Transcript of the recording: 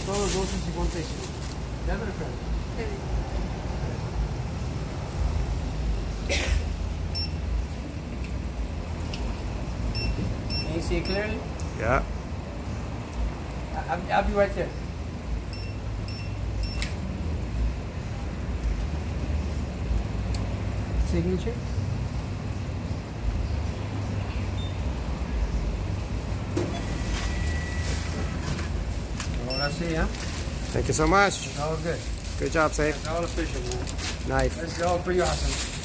Solo 12.55. Debit or credit? Can you see it clearly? Yeah. I'll be right there. Signature? All I see, huh? Thank you so much. It's all good. Good job, Safe. It's all official, man. Nice. It's all pretty awesome.